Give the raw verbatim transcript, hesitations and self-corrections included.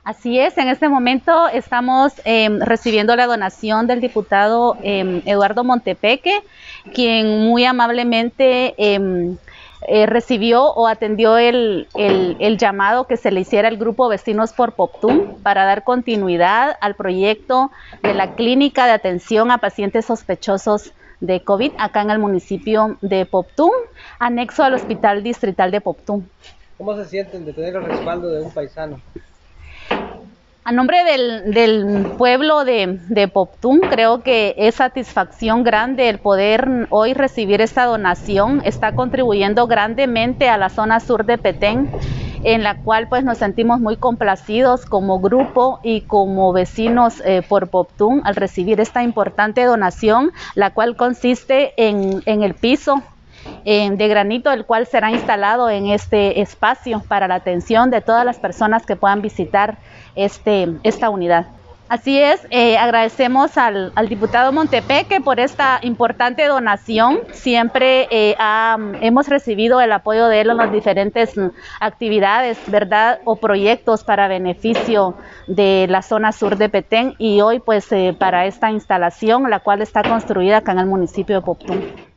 Así es, en este momento estamos eh, recibiendo la donación del diputado eh, Eduardo Montepeque, quien muy amablemente eh, eh, recibió o atendió el, el, el llamado que se le hiciera al grupo Vecinos por Poptún para dar continuidad al proyecto de la clínica de atención a pacientes sospechosos de COVID acá en el municipio de Poptún, anexo al Hospital Distrital de Poptún. ¿Cómo se sienten de tener el respaldo de un paisano? A nombre del, del pueblo de, de Poptún, creo que es satisfacción grande el poder hoy recibir esta donación. Está contribuyendo grandemente a la zona sur de Petén, en la cual pues nos sentimos muy complacidos como grupo y como vecinos eh, por Poptún al recibir esta importante donación, la cual consiste en, en el piso Eh, de granito, el cual será instalado en este espacio para la atención de todas las personas que puedan visitar este, esta unidad. Así es, eh, agradecemos al, al diputado Montepeque por esta importante donación. Siempre eh, ha, hemos recibido el apoyo de él en las diferentes actividades, ¿verdad?, o proyectos para beneficio de la zona sur de Petén, y hoy pues eh, para esta instalación, la cual está construida acá en el municipio de Poptún.